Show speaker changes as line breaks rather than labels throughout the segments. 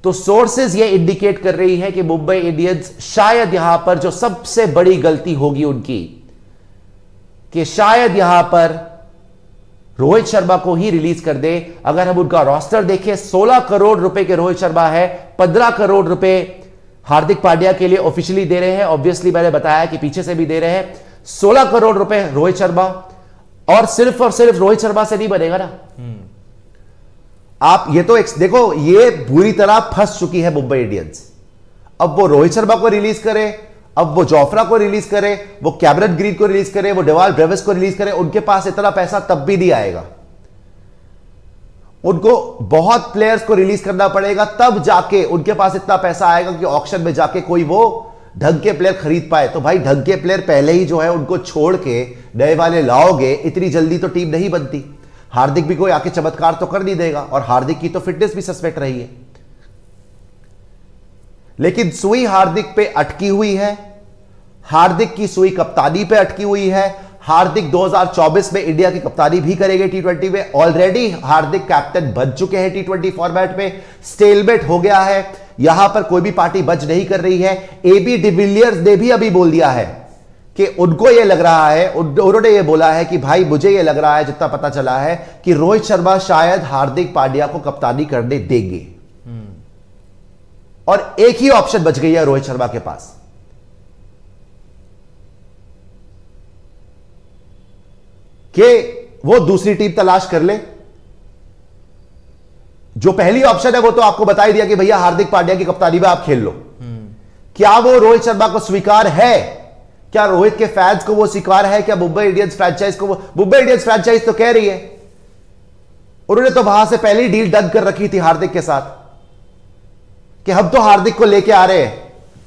तो सोर्सेज ये इंडिकेट कर रही है कि मुंबई इंडियंस शायद यहां पर जो सबसे बड़ी गलती होगी उनकी, कि शायद यहां पर रोहित शर्मा को ही रिलीज कर दे। अगर हम उनका रोस्टर देखें, 16 करोड़ रुपए के रोहित शर्मा है, 15 करोड़ रुपए हार्दिक पांड्या के लिए ऑफिशियली दे रहे हैं। ऑब्वियसली मैंने बताया कि पीछे से भी दे रहे हैं। 16 करोड़ रुपए रोहित शर्मा, और सिर्फ रोहित शर्मा से नहीं बनेगा ना। आप ये तो देखो, ये बुरी तरह फंस चुकी है मुंबई इंडियंस। अब वो रोहित शर्मा को रिलीज करे, अब वो जोफ्रा को रिलीज करे, वो कैमरन ग्रीन को रिलीज करे, वो डेवाल ब्रेविस को रिलीज करे, उनके पास इतना पैसा तब भी नहीं आएगा। उनको बहुत प्लेयर्स को रिलीज करना पड़ेगा, तब जाके उनके पास इतना पैसा आएगा कि ऑक्शन में जाके कोई वो ढंग के प्लेयर खरीद पाए। तो भाई ढंग के प्लेयर पहले ही जो है उनको छोड़ के नए वाले लाओगे, इतनी जल्दी तो टीम नहीं बनती। हार्दिक भी कोई आके चमत्कार तो कर नहीं देगा, और हार्दिक की तो फिटनेस भी सस्पेक्ट रही है। लेकिन सुई हार्दिक पे अटकी हुई है, हार्दिक की सुई कप्तानी पे अटकी हुई है। हार्दिक 2024 में इंडिया की कप्तानी भी करेंगे टी20 में। ऑलरेडी हार्दिक कैप्टन बन चुके हैं टी20 फॉर्मेट में। स्टेलमेट हो गया है, यहां पर कोई भी पार्टी बच नहीं कर रही है। एबी डिविलियर्स ने भी अभी बोल दिया है कि उनको यह लग रहा है, उन्होंने यह बोला है कि भाई मुझे यह लग रहा है, जितना पता चला है, कि रोहित शर्मा शायद हार्दिक पांड्या को कप्तानी करने देंगे। और एक ही ऑप्शन बच गई है रोहित शर्मा के पास, कि वो दूसरी टीम तलाश कर ले। जो पहली ऑप्शन है वो तो आपको बता ही दिया कि भैया हार्दिक पांड्या की कप्तानी में आप खेल लो। क्या वो रोहित शर्मा को स्वीकार है? क्या रोहित के फैंस को वो स्वीकार है? क्या मुंबई इंडियंस फ्रेंचाइज को मुंबई इंडियंस फ्रेंचाइज तो कह रही है, उन्होंने तो वहां से पहले ही डील डन कर रखी थी हार्दिक के साथ कि हम तो हार्दिक को लेके आ रहे हैं।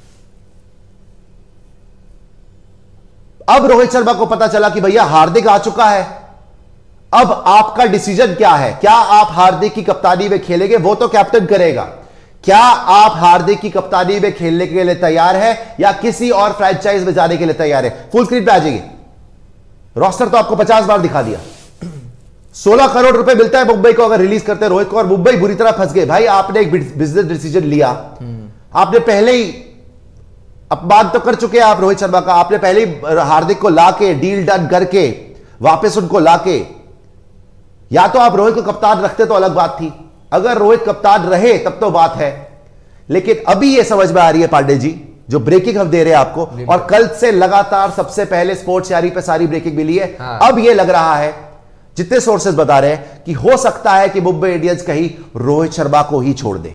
अब रोहित शर्मा को पता चला कि भैया हार्दिक आ चुका है, अब आपका डिसीजन क्या है? क्या आप हार्दिक की कप्तानी में खेलेंगे? वो तो कैप्टन करेगा। क्या आप हार्दिक की कप्तानी में खेलने के लिए तैयार है, या किसी और फ्रेंचाइज में जाने के लिए तैयार है? फुल स्क्रीन पे आ जाइए, रोस्टर तो आपको 50 बार दिखा दिया। 16 करोड़ रुपए मिलता है मुंबई को अगर रिलीज करते हैं रोहित को, और मुंबई बुरी तरह फंस गए। भाई आपने एक बिजनेस डिसीजन लिया, आपने पहले ही अपमान तो कर चुके हैं आप रोहित शर्मा का। आपने पहले ही हार्दिक को लाके डील डन करके वापस उनको लाके, या तो आप रोहित को कप्तान रखते तो अलग बात थी, अगर रोहित कप्तान रहे तब तो बात है। लेकिन अभी यह समझ में आ रही है पांडे जी, जो ब्रेकिंग हम दे रहे हैं आपको, और कल से लगातार सबसे पहले स्पोर्ट्स यारी पे सारी ब्रेकिंग मिली है। अब यह लग रहा है, जितने सोर्सेज बता रहे हैं, कि हो सकता है कि मुंबई इंडियंस कहीं रोहित शर्मा को ही छोड़ दे।